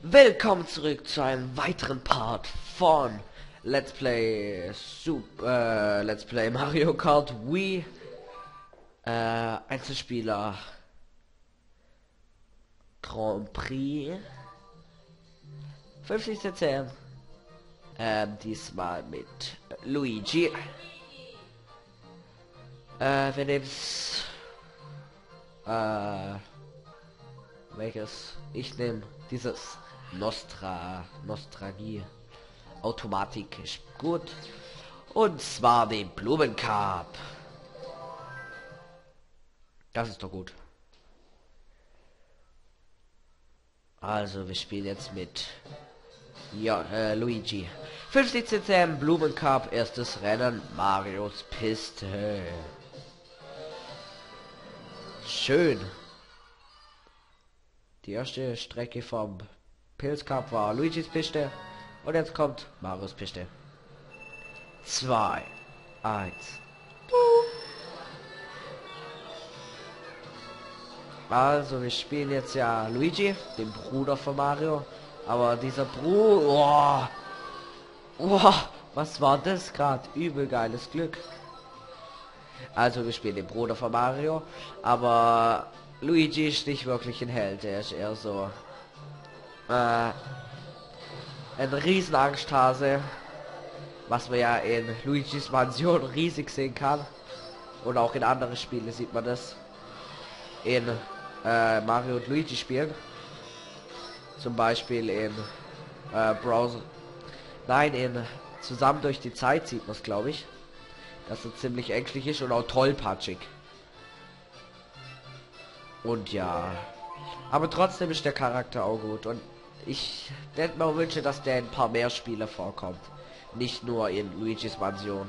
Willkommen zurück zu einem weiteren Part von Let's Play Mario Kart Wii Einzelspieler Grand Prix 50 cc. Diesmal mit Luigi. Wir nehmen's welches? Ich nehme dieses Nostalgie. Automatik ist gut. Und zwar den Blumencup. Das ist doch gut. Also wir spielen jetzt mit Luigi. 50 cc Blumencup, erstes Rennen, Marios Piste. Schön. Die erste Strecke vom Pilz Cup war Luigis Piste und jetzt kommt Marios Piste. 2, 1. Also wir spielen jetzt ja Luigi, den Bruder von Mario, aber dieser Bruder, was war das gerade? Übel geiles Glück. Also wir spielen den Bruder von Mario, aber Luigi ist nicht wirklich ein Held, er ist eher so ein Riesenangsthase, was man ja in Luigis Mansion riesig sehen kann. Und auch in anderen Spielen sieht man das. In Mario und Luigi spielen. Zum Beispiel in Browser. Nein, in Zusammen durch die Zeit sieht man es, glaube ich. Dass es ziemlich ängstlich ist und auch tollpatschig. Und ja. Aber trotzdem ist der Charakter auch gut. Und ich hätte mir wünsche, dass der in ein paar mehr Spiele vorkommt. Nicht nur in Luigis Mansion.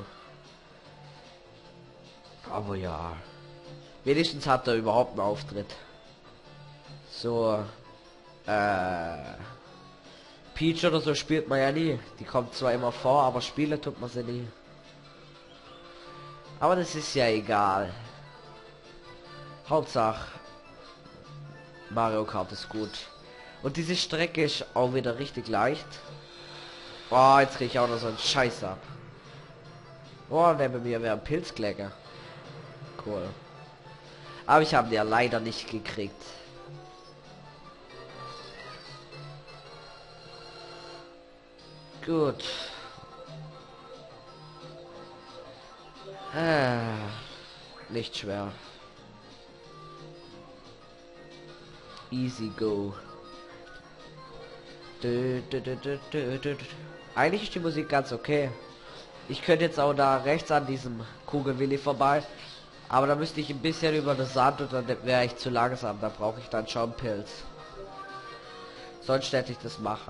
Aber ja. Wenigstens hat er überhaupt einen Auftritt. So. Peach oder so spielt man ja nie. Die kommt zwar immer vor, aber Spiele tut man sie nie. Aber das ist ja egal. Hauptsache Mario Kart ist gut. Und diese Strecke ist auch wieder richtig leicht. Oh, jetzt kriege ich auch noch so einen Scheiß ab. Oh, neben mir wäre ein Pilzklecker. Cool. Aber ich habe den ja leider nicht gekriegt. Gut. Nicht schwer. Easy go. Eigentlich ist die Musik ganz okay. Ich könnte jetzt auch da rechts an diesem Kugelwilli vorbei. Aber da müsste ich ein bisschen über das Sand und dann wäre ich zu langsam. Da brauche ich dann schon Pilz. Sonst hätte ich das machen.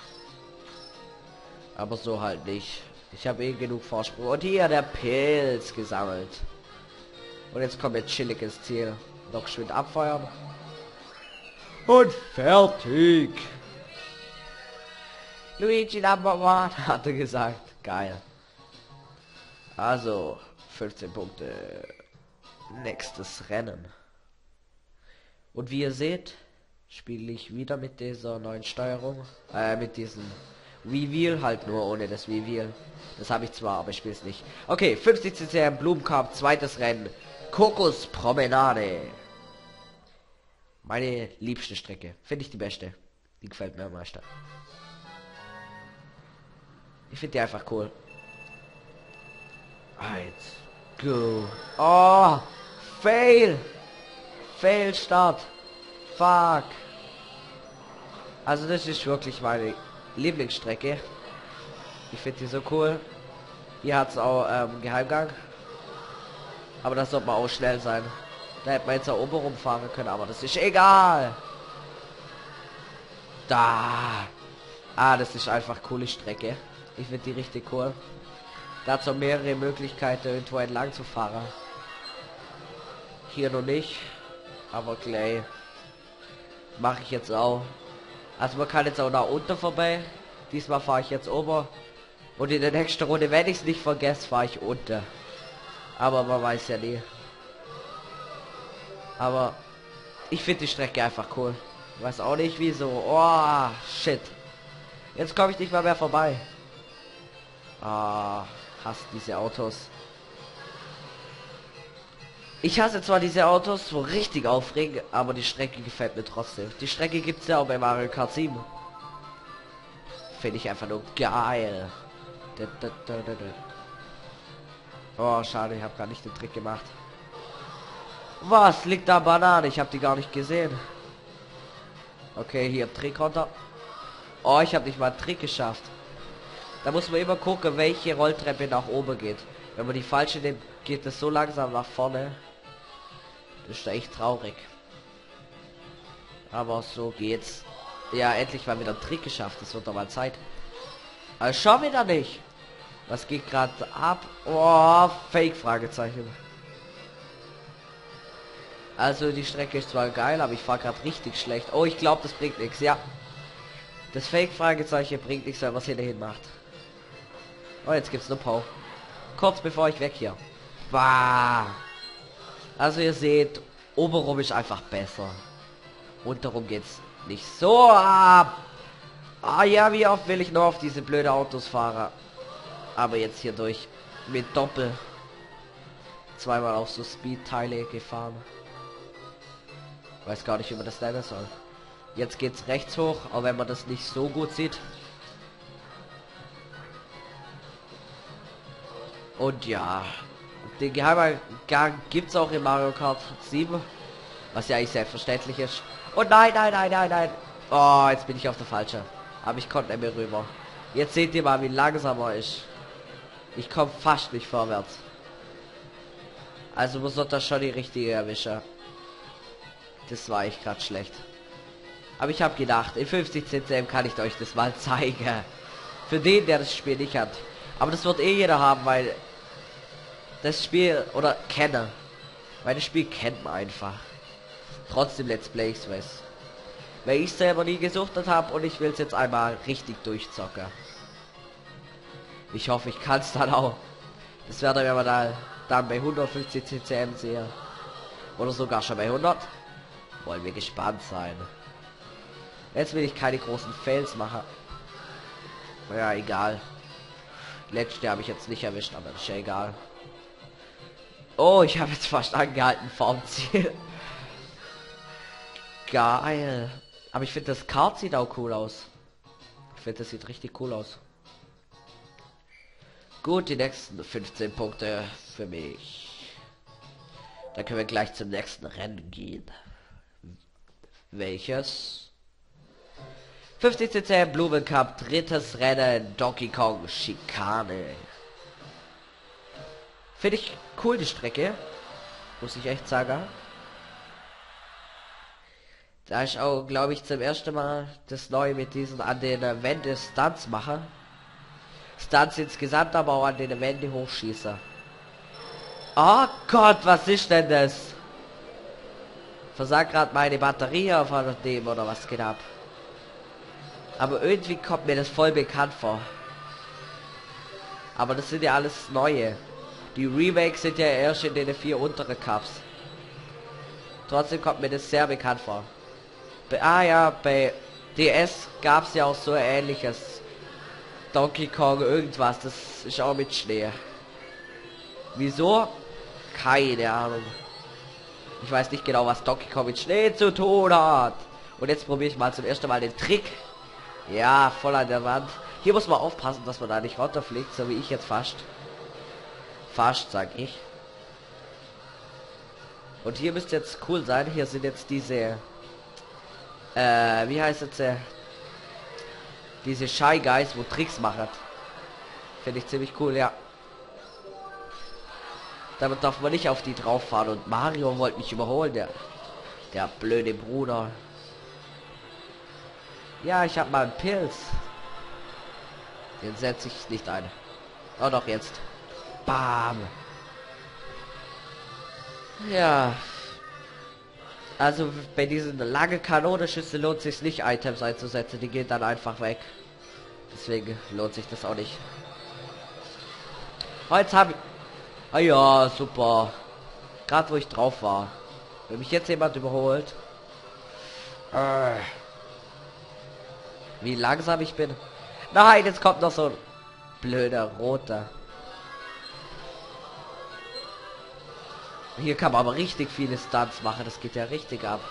Aber so halt nicht. Ich habe genug Vorsprung. Und hier der Pilz gesammelt. Und jetzt kommt jetzt chillig ins Ziel. Noch schön abfeuern. Und fertig. Luigi Number One, hat er gesagt. Geil. Also, 15 Punkte. Nächstes Rennen. Und wie ihr seht, spiele ich wieder mit dieser neuen Steuerung. Mit diesem Wii-Wheel, halt nur ohne das Wii-Wheel. Das habe ich zwar, aber ich spiele es nicht. Okay, 50 cc Blumencup, zweites Rennen. Kokospromenade. Meine liebste Strecke. Finde ich die beste. Die gefällt mir am meisten. Ich finde die einfach cool. Eins. Go. Oh. Fail. Fail Start. Fuck. Also das ist wirklich meine Lieblingsstrecke. Ich finde die so cool. Hier hat es auch Geheimgang. Aber das sollte man auch schnell sein. Da hätte man jetzt auch oben rumfahren können, aber das ist egal. Da. Ah, das ist einfach coole Strecke. Ich finde die richtig cool. Dazu mehrere Möglichkeiten, irgendwo entlang zu fahren. Hier noch nicht. Aber gleich mache ich jetzt auch. Also man kann jetzt auch nach unten vorbei. Diesmal fahre ich jetzt oben. Und in der nächsten Runde, wenn ich es nicht vergesse, fahre ich unten. Aber man weiß ja nie. Aber ich finde die Strecke einfach cool. Weiß auch nicht wieso. Oh, shit. Jetzt komme ich nicht mal mehr vorbei. Ah, hasse diese Autos. Ich hasse zwar diese Autos, so richtig aufregen, aber die Strecke gefällt mir trotzdem. Die Strecke gibt's ja auch bei Mario Kart 7. Finde ich einfach nur geil. Oh, schade, ich habe gar nicht den Trick gemacht. Was liegt da Banane? Ich habe die gar nicht gesehen. Okay, hier Trick runter. Oh, ich habe nicht mal einen Trick geschafft. Da muss man immer gucken, welche Rolltreppe nach oben geht. Wenn man die falsche nimmt, geht es so langsam nach vorne. Das ist echt traurig. Aber so geht's. Ja, endlich mal wieder einen Trick geschafft. Das wird doch mal Zeit. Aber schon wieder nicht. Was geht gerade ab? Oh, Fake Fragezeichen. Also die Strecke ist zwar geil, aber ich fahre gerade richtig schlecht. Oh, ich glaube, das bringt nichts. Ja. Das Fake Fragezeichen bringt nichts, wenn was hinterhin macht. Oh, jetzt gibt's nur Pau. Kurz bevor ich weg hier. Bah. Also ihr seht, obenrum ist einfach besser. Unterrum geht's nicht so ab. Ah ja, wie oft will ich nur auf diese blöde Autos fahren. Aber jetzt hier durch mit Doppel. Zweimal auf so Speed-Teile gefahren. Weiß gar nicht, wie man das nennen soll. Jetzt geht's rechts hoch, auch wenn man das nicht so gut sieht. Und ja, den Geheimgang gibt's auch in Mario Kart 7, was ja eigentlich selbstverständlich ist. Und nein, nein, nein, nein, nein. Oh, jetzt bin ich auf der falsche. Aber ich konnte nicht mehr rüber. Jetzt seht ihr mal, wie langsamer ist. Ich komme fast nicht vorwärts. Also muss das schon die richtige erwischen. Das war ich gerade schlecht. Aber ich habe gedacht, in 50 CCM kann ich euch das mal zeigen. Für den, der das Spiel nicht hat. Aber das wird eh jeder haben, weil das Spiel oder kenne. Weil das Spiel kennt man einfach. Trotzdem Let's Plays weiß. Weil ich selber nie gesuchtet habe und ich will es jetzt einmal richtig durchzocken. Ich hoffe, ich kann es dann auch. Das werde wir dann bei 150 CCM sehen. Oder sogar schon bei 100. Wollen wir gespannt sein. Jetzt will ich keine großen Fails machen. Ja, egal. Letzte habe ich jetzt nicht erwischt, aber ist ja egal. Oh, ich habe jetzt fast angehalten vorm Ziel. Geil. Aber ich finde, das Kart sieht auch cool aus. Ich finde, das sieht richtig cool aus. Gut, die nächsten 15 Punkte für mich. Dann können wir gleich zum nächsten Rennen gehen. Welches? 50 cc Blumencup, drittes Rennen, Donkey Kong Schikane. Finde ich cool, die Strecke. Muss ich echt sagen. Da ich auch, glaube ich, zum ersten Mal das Neue mit diesen an den Wände Stunts mache. Stunts insgesamt, aber auch an den Wände hochschieße. Oh Gott, was ist denn das? Versagt gerade meine Batterie auf dem oder was geht ab? Aber irgendwie kommt mir das voll bekannt vor. Aber das sind ja alles neue. Die Remakes sind ja erst in den 4 unteren Cups. Trotzdem kommt mir das sehr bekannt vor. Bei DS gab es ja auch so ähnliches. Donkey Kong irgendwas, das ist auch mit Schnee. Wieso? Keine Ahnung. Ich weiß nicht genau, was Donkey Kong mit Schnee zu tun hat. Und jetzt probiere ich mal zum ersten Mal den Trick. Ja, voll an der Wand. Hier muss man aufpassen, dass man da nicht runterfliegt, so wie ich jetzt fast. Fast, sag ich. Und hier müsste jetzt cool sein. Hier sind jetzt diese... wie heißt es? Diese Shy Guys, wo Tricks machen. Finde ich ziemlich cool, ja. Damit darf man nicht auf die drauf fahren. Und Mario wollte mich überholen, der blöde Bruder. Ja, ich habe mal einen Pilz. Den setze ich nicht ein. Oh doch, jetzt. Bam. Ja. Also bei diesen lange Kanonenschüsse lohnt sich nicht, Items einzusetzen. Die gehen dann einfach weg. Deswegen lohnt sich das auch nicht. Heute habe ich... Ah ja, super. Gerade wo ich drauf war. Wenn mich jetzt jemand überholt. Wie langsam ich bin. Nein, jetzt kommt noch so ein blöder roter. Hier kann man aber richtig viele Stunts machen. Das geht ja richtig ab.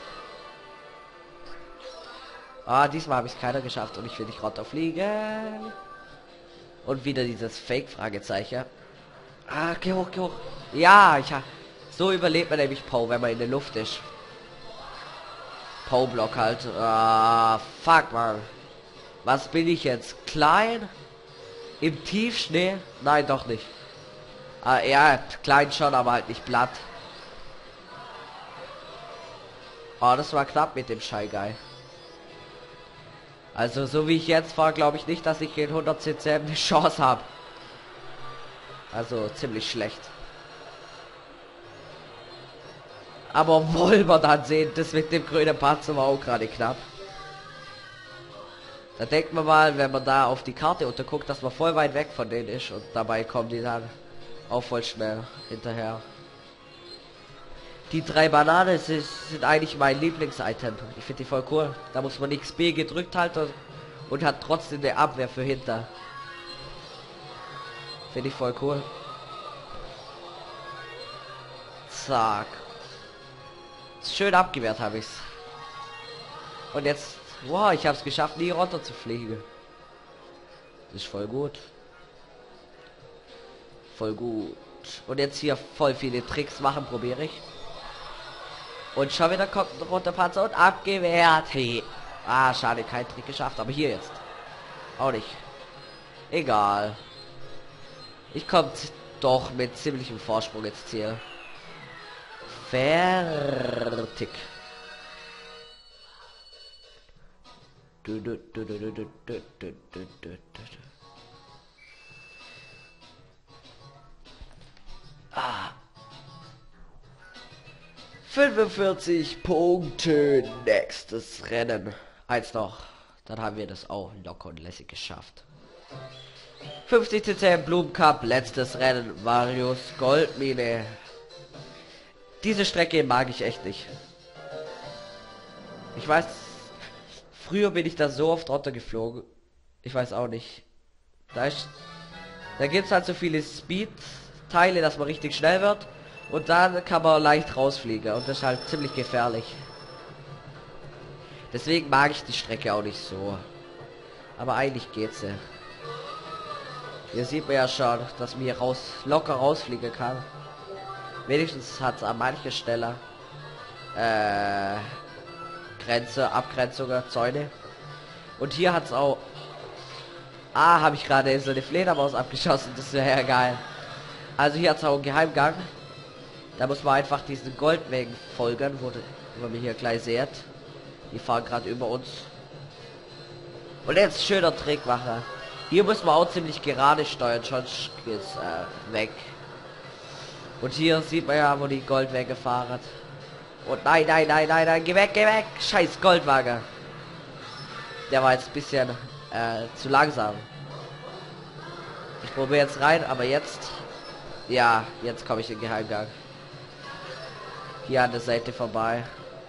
Ah, diesmal habe ich keiner geschafft und ich will nicht runterfliegen. Und wieder dieses Fake-Fragezeichen. Ah, geh hoch, geh hoch. Ja, so überlebt man nämlich Poe, wenn man in der Luft ist. Poe-Block halt. Ah, fuck, man. Was bin ich jetzt? Klein? Im Tiefschnee? Nein, doch nicht. Ah, ja, klein schon, aber halt nicht platt. Oh, das war knapp mit dem Shy Guy. Also, so wie ich jetzt fahre, glaube ich nicht, dass ich in 100 CCM eine Chance habe. Also, ziemlich schlecht. Aber wollen wir dann sehen, das mit dem grünen Panzer war auch gerade knapp. Da denkt man mal, wenn man da auf die Karte unterguckt, dass man voll weit weg von denen ist und dabei kommen die dann auch voll schnell hinterher. Die 3 Bananen sind eigentlich mein Lieblings-Item. Ich finde die voll cool. Da muss man nichts B gedrückt halten und hat trotzdem eine Abwehr für hinter. Finde ich voll cool. Zack. Schön abgewehrt habe ich's. Und jetzt, wow, ich habe es geschafft, nie runter zu fliegen. Das ist voll gut. Voll gut. Und jetzt hier voll viele Tricks machen, probiere ich. Und schon wieder kommt ein roter Panzer und abgewehrt. Hey. Ah, schade, kein Trick geschafft. Aber hier jetzt. Auch nicht. Egal. Ich komme doch mit ziemlichem Vorsprung ins Ziel. Fertig. Ah. 45 Punkte. Nächstes Rennen. Eins noch. Dann haben wir das auch locker und lässig geschafft. 50 CCM Blumencup. Letztes Rennen. Marius Goldmine. Diese Strecke mag ich echt nicht. Ich weiß, früher bin ich da so oft runtergeflogen. Ich weiß auch nicht. Da gibt es halt so viele Speed-Teile, dass man richtig schnell wird. Und dann kann man leicht rausfliegen. Und das ist halt ziemlich gefährlich. Deswegen mag ich die Strecke auch nicht so. Aber eigentlich geht's ja. Hier sieht man ja schon, dass man hier locker rausfliegen kann. Wenigstens hat es an mancher Stelle Abgrenzungen, Zäune. Und hier hat es auch... Ah, habe ich gerade so eine Fledermaus abgeschossen. Das wäre ja geil. Also hier hat es auch einen Geheimgang. Da muss man einfach diesen Goldwegen folgen, wo man hier gleich seht. Die fahren gerade über uns. Und jetzt schöner Trick machen. Hier muss man auch ziemlich gerade steuern, sonst geht's weg. Und hier sieht man ja, wo die Goldwege fahren. Und nein, nein, nein, nein, nein, geh weg, geh weg. Scheiß Goldwagen. Der war jetzt ein bisschen zu langsam. Ich probiere jetzt rein, aber jetzt... Ja, jetzt komme ich in den Geheimgang. Hier an der Seite vorbei.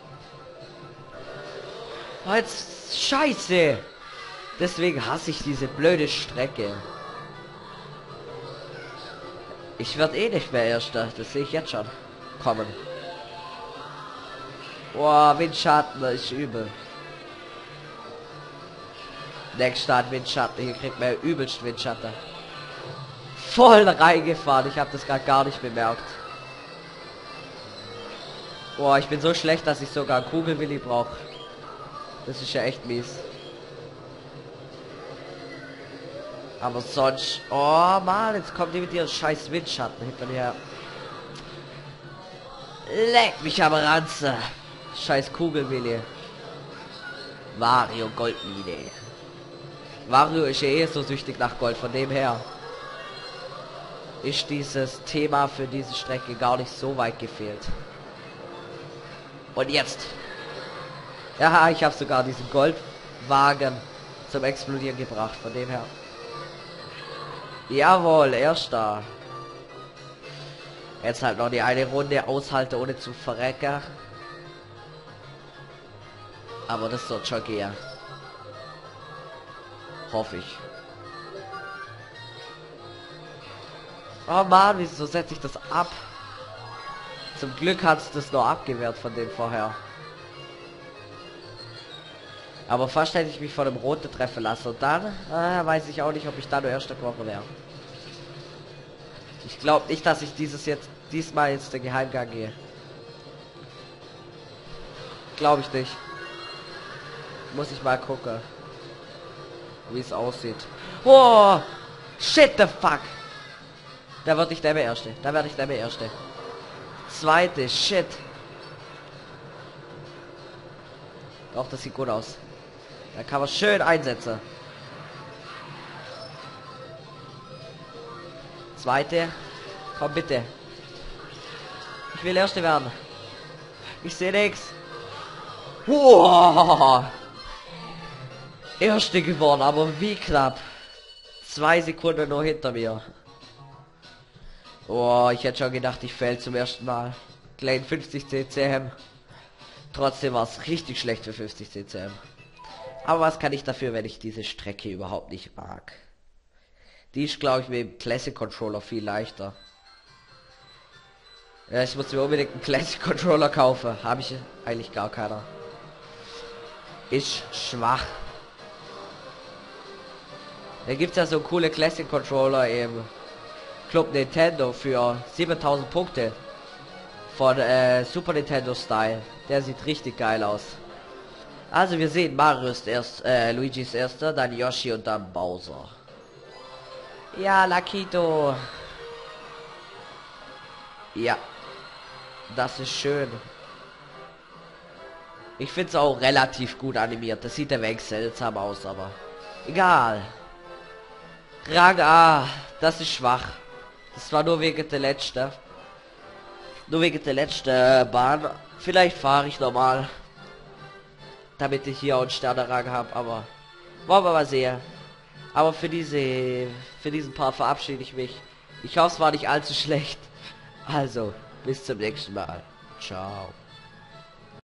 Oh, jetzt... Scheiße! Deswegen hasse ich diese blöde Strecke. Ich werde eh nicht mehr Erster, das sehe ich jetzt schon kommen. Boah, Windschatten, das ist übel. Nächster Windschatten, hier kriegt man übelst Windschatten. Voll reingefahren, ich habe das gerade gar nicht bemerkt. Boah, ich bin so schlecht, dass ich sogar Kugelwilli brauche. Das ist ja echt mies. Aber sonst... Oh Mann, jetzt kommt die mit ihren scheiß Windschatten hinter mir. Leck mich am Ranze. Scheiß Kugelwille. Mario Goldmine. Mario ist ja eh so süchtig nach Gold, von dem her ist dieses Thema für diese Strecke gar nicht so weit gefehlt. Und jetzt. Ja, ich habe sogar diesen Goldwagen zum Explodieren gebracht, von dem her. Jawohl, erster. Jetzt halt noch die eine Runde aushalten, ohne zu verrecken. Aber das wird schon gehen. Hoffe ich. Oh Mann, wieso setze ich das ab? Zum Glück hat es das nur abgewehrt von dem vorher. Aber fast hätte ich mich von dem Roten treffen lassen. Und dann weiß ich auch nicht, ob ich da nur erster geworden wäre. Ich glaube nicht, dass ich diesmal jetzt den Geheimgang gehe. Glaube ich nicht. Muss ich mal gucken, wie es aussieht. Oh, shit the fuck. Da wird ich der Erste. Da werde ich der Erste. Zweite, shit. Doch, das sieht gut aus. Da kann man schön einsetzen. Zweite. Komm bitte. Ich will Erste werden. Ich sehe nichts. Wow. Erste geworden, aber wie knapp. 2 Sekunden nur hinter mir. Oh, ich hätte schon gedacht, ich fäll zum ersten Mal. Klein 50 CCM. Trotzdem war es richtig schlecht für 50 CCM. Aber was kann ich dafür, wenn ich diese Strecke überhaupt nicht mag? Die ist, glaube ich, mit dem Classic Controller viel leichter. Ja, ich muss mir unbedingt einen Classic Controller kaufen. Habe ich eigentlich gar keiner. Ist schwach. Da gibt es ja so coole Classic Controller im Club Nintendo für 7000 Punkte. Von Super Nintendo Style. Der sieht richtig geil aus. Also wir sehen, Mario ist erst, Luigi ist erster, dann Yoshi und dann Bowser. Ja, Lakito. Ja. Das ist schön. Ich finde es auch relativ gut animiert. Das sieht ein wenig seltsam aus, aber egal. Rang A. Das ist schwach. Das war nur wegen der letzten. Nur wegen der letzten Bahn. Vielleicht fahre ich nochmal. Damit ich hier auch einen Sterne-Rang habe, aber wollen wir mal sehen. Aber für diesen Part verabschiede ich mich. Ich hoffe, es war nicht allzu schlecht. Also, bis zum nächsten Mal. Ciao.